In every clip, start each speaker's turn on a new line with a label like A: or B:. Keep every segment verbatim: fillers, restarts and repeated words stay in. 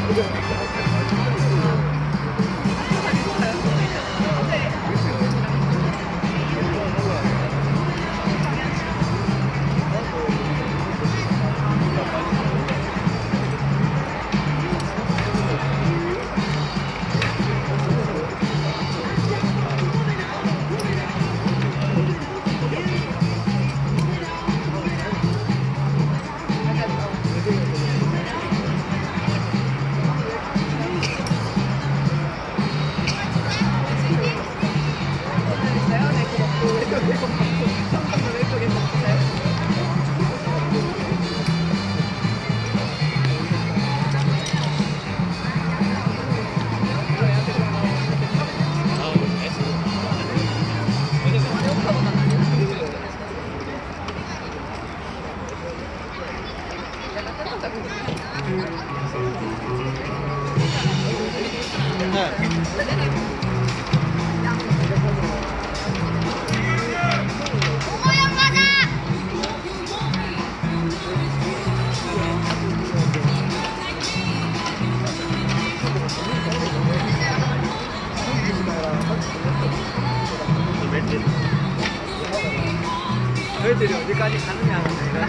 A: 저희들이 어디까지 가느냐.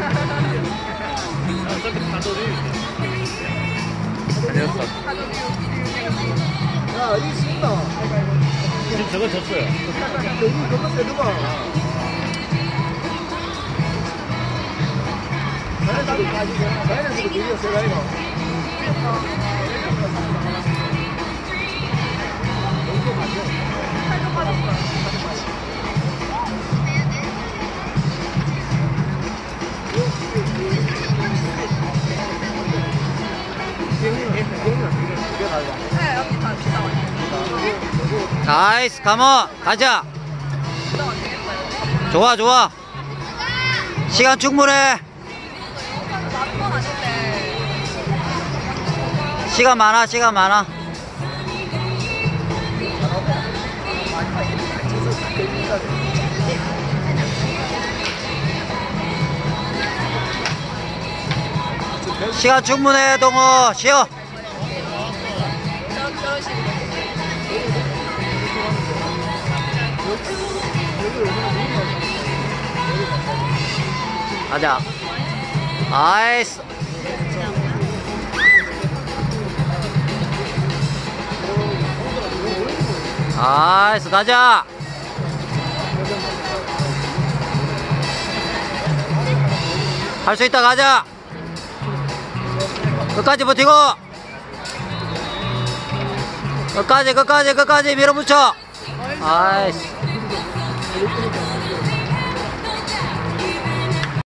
A: 어차피 가도를. 아니었어.
B: 야, 이거 신나.
A: 지금 저거 졌어요.
B: 여기 너무 세더만. 자연스럽게, 자연스럽게 이겼어요, 이거.
C: 살도 빠졌어요. 네, 여기 다 비싸 왔어요.
D: 나이스, 가모, 가자.
C: 비싸 왔겠어요.
D: 좋아, 좋아. 시간 충분해.
C: 많은 건 아닌데.
D: 시간 많아, 시간 많아. 시간 충분해, 동호. 쉬어.
C: 저런, 저런 식으로.
D: 가자. 나이스. 나이스, 가자. 할 수 있다, 가자. 끝까지 버티고. 끝까지, 끝까지, 끝까지 밀어붙여. 나이스.